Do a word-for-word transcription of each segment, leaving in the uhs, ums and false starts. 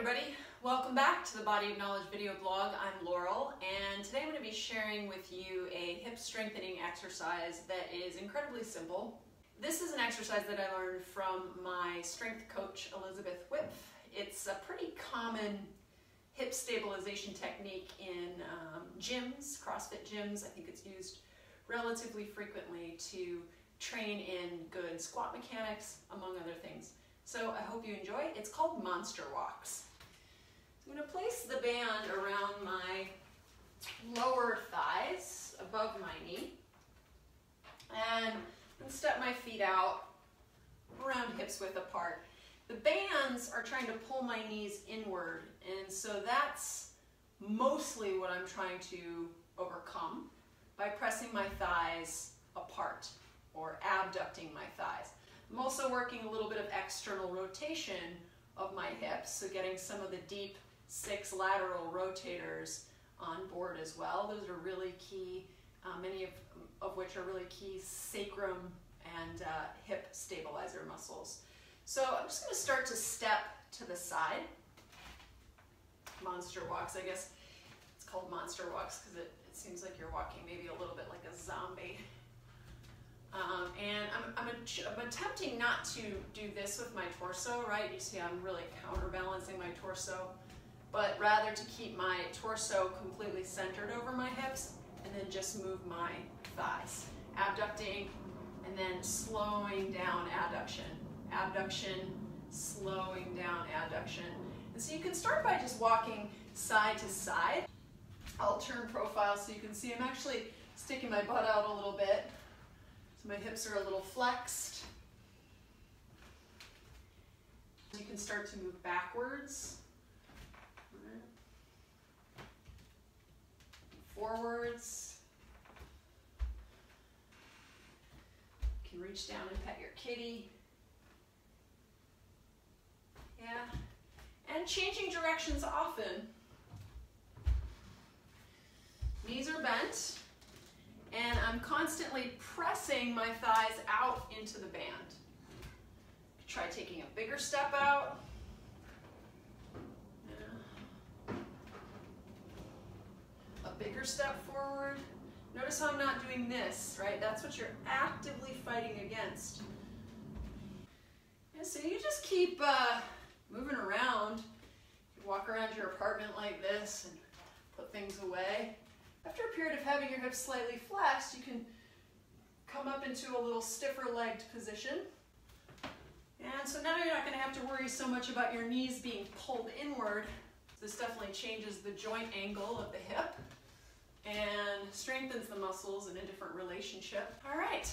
everybody, welcome back to the Body of Knowledge video blog. I'm Laurel, and today I'm going to be sharing with you a hip strengthening exercise that is incredibly simple. This is an exercise that I learned from my strength coach Elizabeth Whip. It's a pretty common hip stabilization technique in um, gyms, CrossFit gyms. I think it's used relatively frequently to train in good squat mechanics, among other things. So I hope you enjoy. It's called Monster Walks. So I'm going to place the band around my lower thighs, above my knee, and then step my feet out around hips width apart. The bands are trying to pull my knees inward, and so that's mostly what I'm trying to overcome by pressing my thighs apart or abducting my thighs. I'm also working a little bit of external rotation of my hips, so getting some of the deep six lateral rotators on board as well. Those are really key, uh, many of, of which are really key sacrum and uh, hip stabilizer muscles. So I'm just going to start to step to the side. Monster walks, I guess it's called monster walks because it, it seems like you're walking maybe a little bit like a zombie. Um, and I'm, I'm, I'm attempting not to do this with my torso, right? You see I'm really counterbalancing my torso, but rather to keep my torso completely centered over my hips and then just move my thighs. Abducting and then slowing down abduction. Abduction, slowing down abduction. And so you can start by just walking side to side. I'll turn profile so you can see I'm actually sticking my butt out a little bit. So my hips are a little flexed. You can start to move backwards, forwards. You can reach down and pet your kitty. Yeah, and changing directions often. Knees are bent. And I'm constantly pressing my thighs out into the band. Try taking a bigger step out. Yeah. A bigger step forward. Notice how I'm not doing this, right? That's what you're actively fighting against. Yeah, so you just keep uh, moving around. You walk around your apartment like this and put things away. After a period of having your hips slightly flexed, you can come up into a little stiffer legged position. And so now you're not going to have to worry so much about your knees being pulled inward. This definitely changes the joint angle of the hip and strengthens the muscles in a different relationship. All right.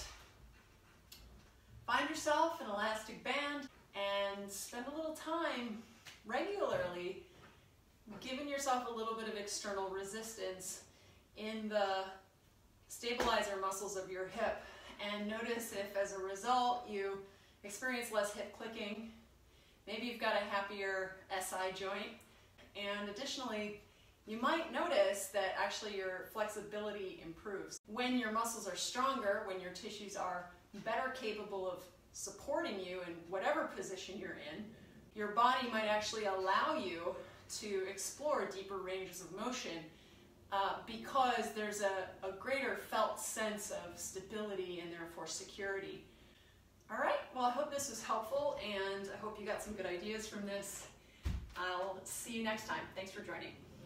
Find yourself an elastic band and spend a little time regularly giving yourself a little bit of external resistance in the stabilizer muscles of your hip, and notice if as a result you experience less hip clicking, maybe you've got a happier S I joint, and additionally you might notice that actually your flexibility improves. When your muscles are stronger, when your tissues are better capable of supporting you in whatever position you're in, your body might actually allow you to explore deeper ranges of motion Uh, because there's a, a greater felt sense of stability and therefore security. All right, well I hope this was helpful and I hope you got some good ideas from this. I'll see you next time. Thanks for joining.